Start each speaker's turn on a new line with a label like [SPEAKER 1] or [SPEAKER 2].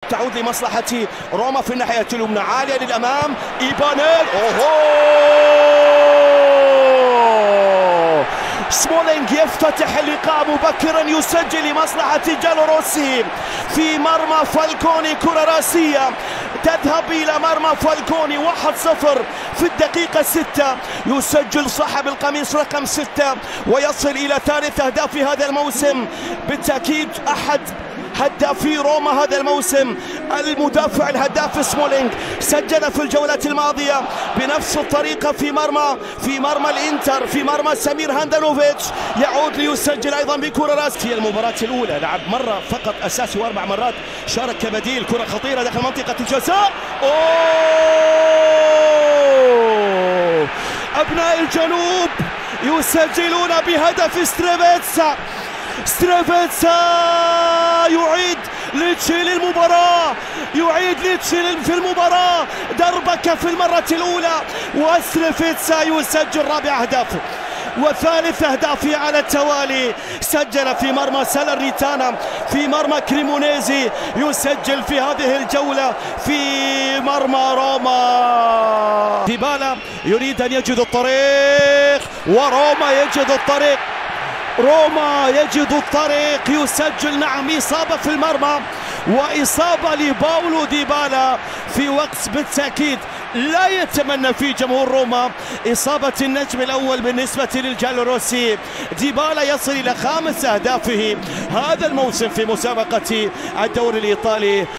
[SPEAKER 1] تعود لمصلحة روما في الناحية اليمنى، عالية للأمام إيبانيل. سمولينج يفتتح اللقاء مبكرا، يسجل لمصلحة جالوروسي في مرمى فالكوني. كرة راسية تذهب إلى مرمى فالكوني، 1-0 في الدقيقة 6. يسجل صاحب القميص رقم 6 ويصل إلى ثالث أهداف هذا الموسم. بالتأكيد أحد هدافي روما هذا الموسم، المدافع الهداف سمولينج سجل في الجولة الماضية بنفس الطريقة في مرمى الانتر، في مرمى سمير هاندانوفيتش. يعود ليسجل ايضا بكرة راسية. في المباراة الاولى لعب مرة فقط اساسي و4 مرات شارك كبديل. كرة خطيرة داخل منطقة الجزاء. ابناء الجنوب يسجلون بهدف ستريفيتسا يعيد ليتشي للمباراة، يعيد ليتشي في المباراة دربكة في المرة الأولى، وستريفيتسا يسجل رابع أهداف وثالث أهدافه على التوالي. سجل في مرمى سالرنيتانا، في مرمى كريمونيزي، يسجل في هذه الجولة في مرمى روما. ديبالا يريد أن يجد الطريق، وروما يجد الطريق. روما يجد الطريق، يسجل. نعم، إصابة في المرمى وإصابة لباولو ديبالا في وقت بالتأكيد لا يتمنى فيه جمهور روما. إصابة النجم الأول بالنسبة للجالوروسي. ديبالا يصل إلى 5 أهدافه هذا الموسم في مسابقة الدوري الإيطالي.